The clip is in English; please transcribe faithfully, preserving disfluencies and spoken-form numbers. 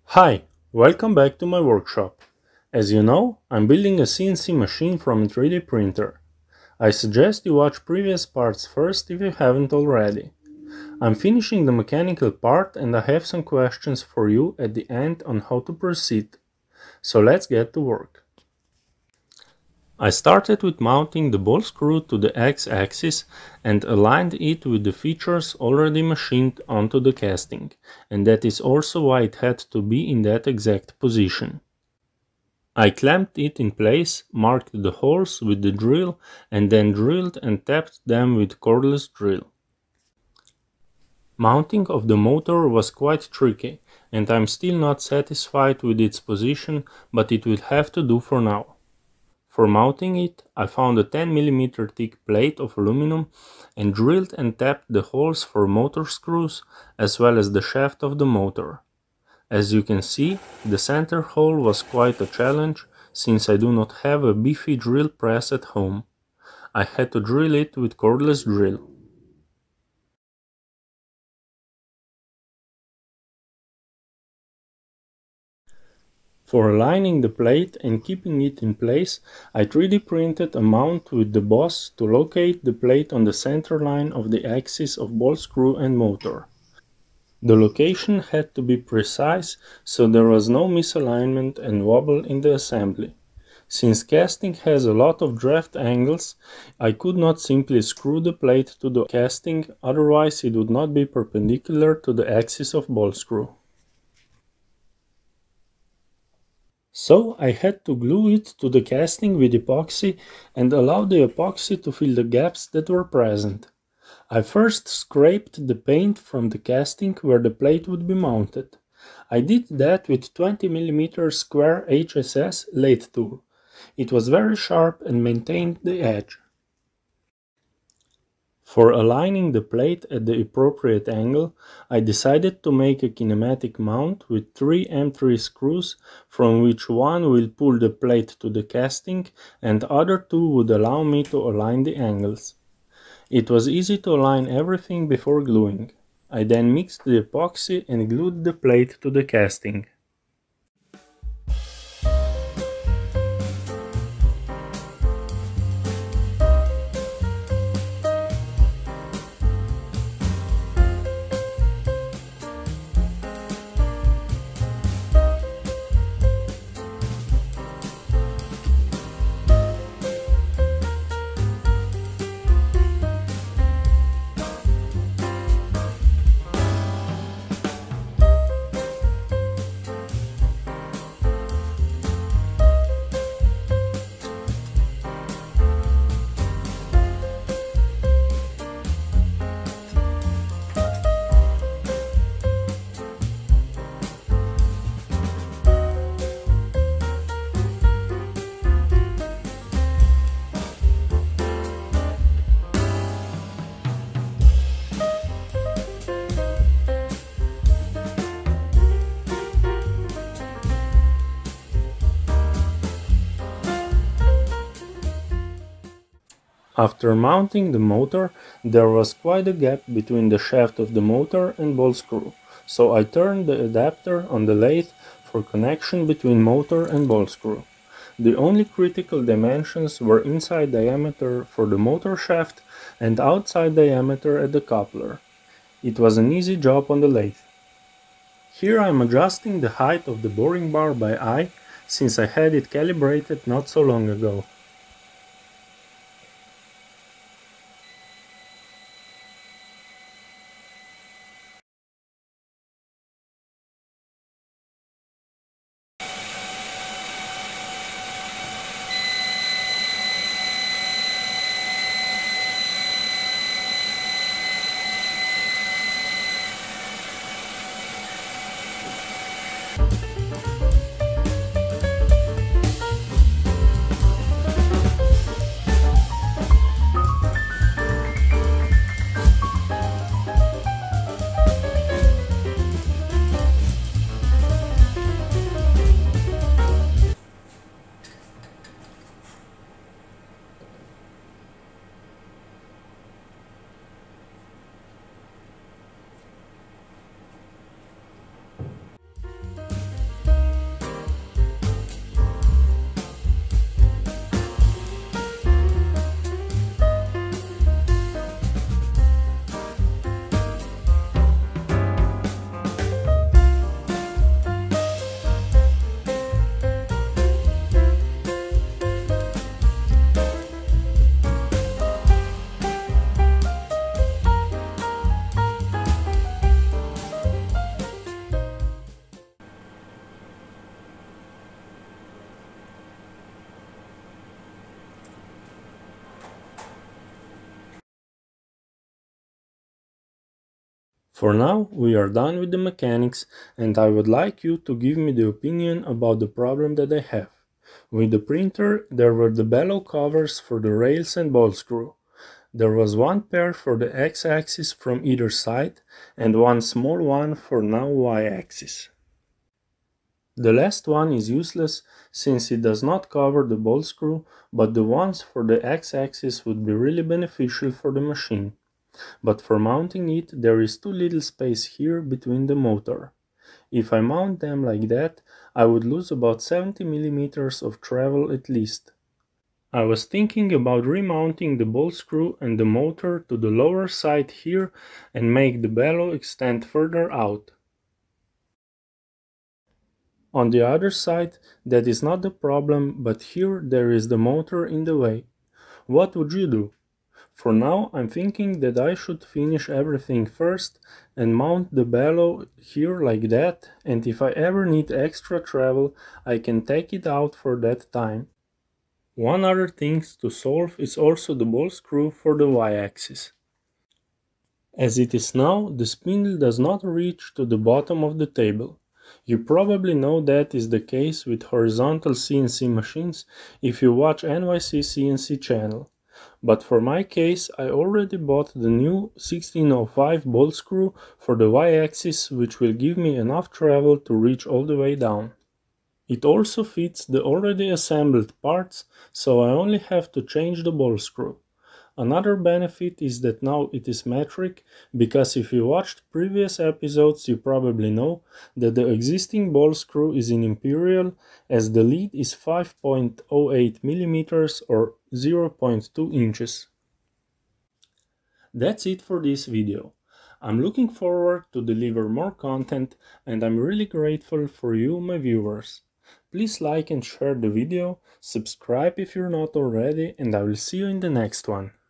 Hi, welcome back to my workshop. As you know, I'm building a C N C machine from a three D printer. I suggest you watch previous parts first if you haven't already. I'm finishing the mechanical part and I have some questions for you at the end on how to proceed. So let's get to work. I started with mounting the ball screw to the X-axis and aligned it with the features already machined onto the casting, and that is also why it had to be in that exact position. I clamped it in place, marked the holes with the drill, and then drilled and tapped them with cordless drill. Mounting of the motor was quite tricky, and I'm still not satisfied with its position, but it will have to do for now. For mounting it, I found a ten millimeter thick plate of aluminum and drilled and tapped the holes for motor screws as well as the shaft of the motor. As you can see, the center hole was quite a challenge since I do not have a beefy drill press at home. I had to drill it with cordless drill. For aligning the plate and keeping it in place, I three D printed a mount with the boss to locate the plate on the center line of the axis of ball screw and motor. The location had to be precise so there was no misalignment and wobble in the assembly. Since casting has a lot of draft angles, I could not simply screw the plate to the casting, otherwise it would not be perpendicular to the axis of ball screw. So I had to glue it to the casting with epoxy and allow the epoxy to fill the gaps that were present. I first scraped the paint from the casting where the plate would be mounted. I did that with twenty millimeter square H S S lathe tool. It was very sharp and maintained the edge. For aligning the plate at the appropriate angle, I decided to make a kinematic mount with three M three screws, from which one will pull the plate to the casting and other two would allow me to align the angles. It was easy to align everything before gluing. I then mixed the epoxy and glued the plate to the casting. After mounting the motor, there was quite a gap between the shaft of the motor and ball screw, so I turned the adapter on the lathe for connection between motor and ball screw. The only critical dimensions were inside diameter for the motor shaft and outside diameter at the coupler. It was an easy job on the lathe. Here I am adjusting the height of the boring bar by eye, since I had it calibrated not so long ago. For now, we are done with the mechanics, and I would like you to give me the opinion about the problem that I have. With the printer, there were the bellow covers for the rails and ball screw. There was one pair for the x-axis from either side, and one small one for now y-axis. The last one is useless since it does not cover the ball screw, but the ones for the x-axis would be really beneficial for the machine. But for mounting it, there is too little space here between the motor. If I mount them like that, I would lose about seventy millimeters of travel at least. I was thinking about remounting the ball screw and the motor to the lower side here and make the bellow extend further out. On the other side, that is not the problem, but here there is the motor in the way. What would you do? For now, I'm thinking that I should finish everything first and mount the bellow here like that, and if I ever need extra travel, I can take it out for that time. One other thing to solve is also the ball screw for the y-axis. As it is now, the spindle does not reach to the bottom of the table. You probably know that is the case with horizontal C N C machines if you watch N Y C C N C channel. But for my case, I already bought the new sixteen oh five ball screw for the y-axis, which will give me enough travel to reach all the way down. It also fits the already assembled parts, so I only have to change the ball screw. Another benefit is that now it is metric, because if you watched previous episodes you probably know that the existing ball screw is in imperial, as the lead is five point zero eight millimeters or zero point two inches. That's it for this video. I'm looking forward to deliver more content, and I'm really grateful for you, my viewers. Please like and share the video, subscribe if you're not already, and I will see you in the next one.